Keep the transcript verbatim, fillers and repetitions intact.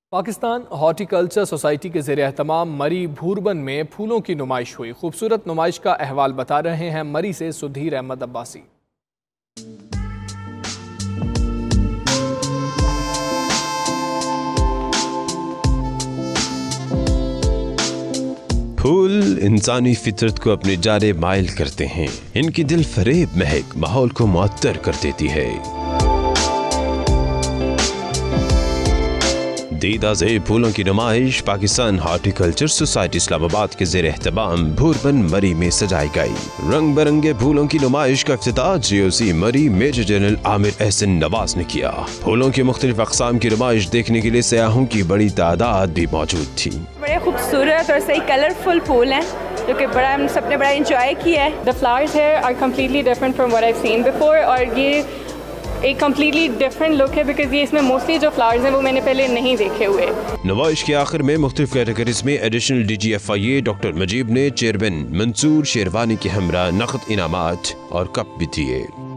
Pakistan horticulture society के ज़ेरे एहतमाम मरी भूरबन में फूलों की नुमाइश हुई। खूबसूरत नुमाइश का अहवाल बता रहे हैं मरी से सुधीर अहमद अब्बासी। फूल इंसानी फितरत को अपने जारे माइल करते हैं। इनकी दिल फरेब महक माहौल को मुअत्तर कर देती है। दीदा ज़ेब फूलों की नुमाइश पाकिस्तान हॉर्टिकल्चर सोसाइटी इस्लामाबाद के ज़ेरे एहतमाम भूरबन मरी में सजाई गई। रंग बिरंगे फूलों की नुमाइश का इफ्तिताह GOC Murree major general Aamir Ehsan Nawaz ने किया। फूलों की मुख्तलिफ अक़साम की नुमाइश देखने के लिए सयाहों की बड़ी तादाद भी मौजूद थी। बड़े खूबसूरत और सही कलरफुल फूल हैं जो कि बड़ा हम सबने बड़ा इंजॉय किया है। The flowers here are completely different from what I've seen before और ये एक कम्प्लीटली डिफरेंट लुक है बिकॉज ये इसमें मोस्टली जो फ्लावर्स हैं वो मैंने पहले नहीं देखे हुए। नुमाइश के आखिर में मुख्तलिफ कैटेगरीज में additional D G F I A doctor Mujeeb ने चेयरमैन मंसूर शेरवानी के हमरा नकद इनामात और कप भी दिए।